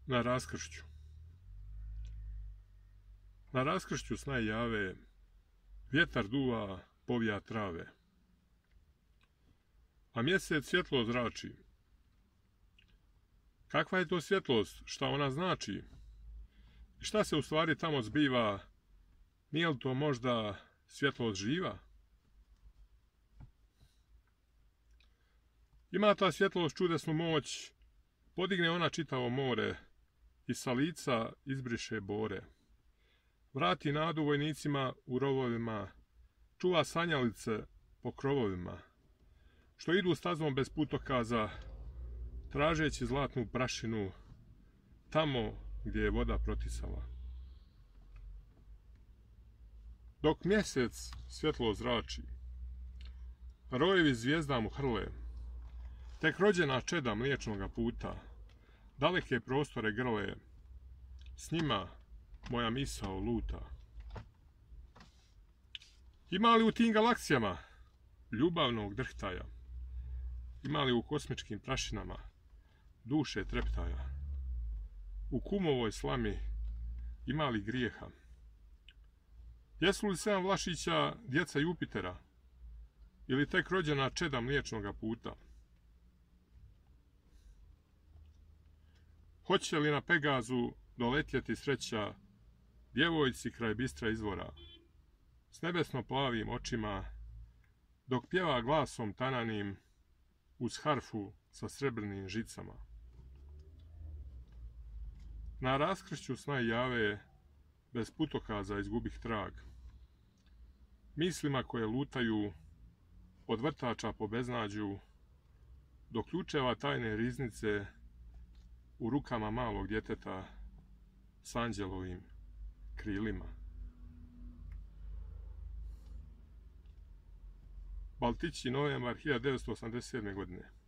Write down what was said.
Na raskršću. Na raskršću sna i jave, vjetar duva, povija trave, a mjesec svjetlo zrači. Kakva je to svjetlost, šta ona znači? I šta se u stvari tamo zbiva? Nije li to možda svjetlost živa? Ima ta svjetlost čudesnu moć, podigne ona čitavo more i sa lica izbriše bore. Vrati nadu vojnicima u rovovima, čuva sanjalice po krovovima, što idu stazom bez putokaza, tražeći zlatnu prašinu tamo gdje je voda protisala. Dok mjesec svjetlo zrači, rojevi zvijezda mu hrle, tek rođena čeda mliječnoga puta, daleke prostore grle, s njima moja misao luta. Ima li u tim galaksijama ljubavnog drhtaja? Ima li u kosmičkim prašinama duše treptaja? U kumovoj slami ima li grijeha? Jesu li 7 Vlašića djeca Jupitera ili tek rođena čeda mliječnoga puta? Hoće li na Pegazu doletjeti sreća djevojci kraj bistra izvora, s nebesno plavim očima, dok pjeva glasom tananim uz harfu sa srebrnim žicama? Na raskršću sna i jave, bez putokaza izgubih trag, mislima koje lutaju od vrtača po beznađu, do ključeva tajne riznice u rukama malog djeteta s anđelovim krilima. Baltići, novembar 1987. godine.